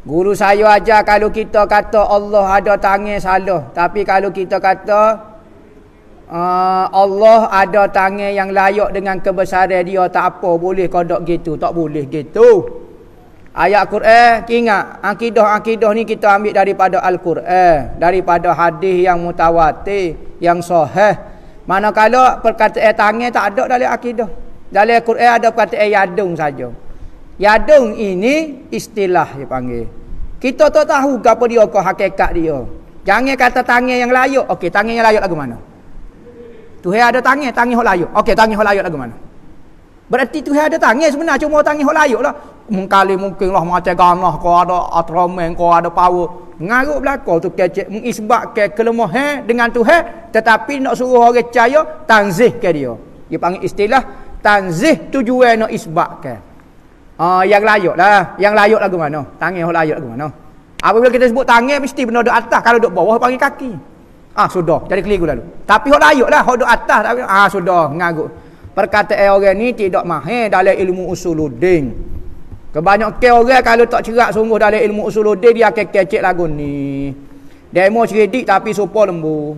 Guru saya ajar kalau kita kata Allah ada tangan salah. Tapi kalau kita kata Allah ada tangan yang layak dengan kebesaran dia, tak apa, boleh kodok gitu. Tak boleh gitu. Ayat Quran, ingat, akidah ni kita ambil daripada Al-Quran, daripada hadis yang mutawatir, yang sahih. Manakala perkataan tangan tak ada dalam akidah. Dalam Quran ada perkataan yadung saja. Yadung ini istilah dia panggil. Kita tak tahu apa dia ke hakikat dia. Jangan kata tangan yang layak. Okey, tangan yang layak lagu mana? Tuhan ada tangan hok layak. Okey, tangan hok layak lagu mana? Berarti Tuhan ada tangan sebenarnya, cuma tangan hok layak lah. Mungkinlah macam ganah kau ada atramen, kau ada power. Ngaruk belakang tu kecek mengisbatkan kelemahan dengan Tuhan, tetapi nak suruh orang percaya tanzih ke dia. Dia panggil istilah tanzih, tujuan nak isbatkan. Yang layak lah. Yang layak lagu mana? Tangan hok layak lagu mana? Apabila kita sebut tangan mesti benda duduk atas, kalau duduk bawah panggil kaki. Sudah, jadi keliru lalu. Tapi hok layak lah, hok duduk atas tapi sudah ngaruk. Perkataan orang ni tidak mahir dalam ilmu usuluddin. Kebanyakan orang kalau tak cerak sungguh dalam ilmu usuluddin, dia akan kecek lagu ni. Demo cerdik tapi supa lembu.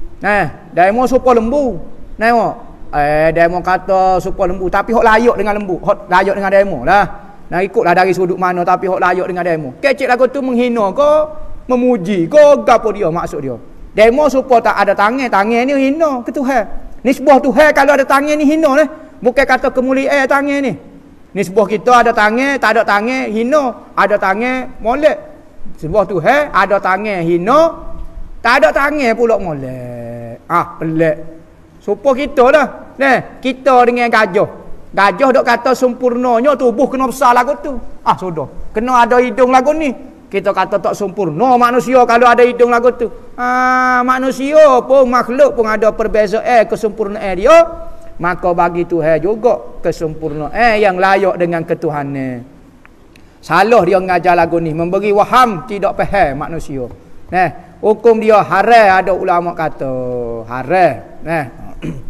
Demo supa lembu. Tengok. Demo kata supa lembu tapi hok layak dengan lembu. Hok layak dengan demo lah. Nah, ikutlah dari sudut mana, tapi hok layak dengan demo. Kecek lagu tu menghina ke, memuji ke, gapo dia maksud dia. Demo supa tak ada tangan ni hina ke Tuhan. Nisbah Tuhan kalau ada tangan ni hina ni. Bukan kata kemuliaan tangan ni. Nisbah kita ada tangan, tak ada tangan hina, ada tangan molek. Nisbah Tuhan ada tangan hina, tak ada tangan pula molek. Pelik. Supaya kita lah. Kita dengan gajah. Gajah dok kata sempurnanya tubuh kena besar lagu tu. Sudah. Kena ada hidung lagu ni. Kita kata tak sempurna manusia kalau ada hidung lagu tu. Manusia pun, makhluk pun ada perbezaan kesempurnaan dia. Maka bagi Tuhan juga kesempurnaan yang layak dengan ketuhanan. Salah dia mengajar lagu ni, memberi waham tidak faham manusia. Hukum dia haram, ada ulama kata haram.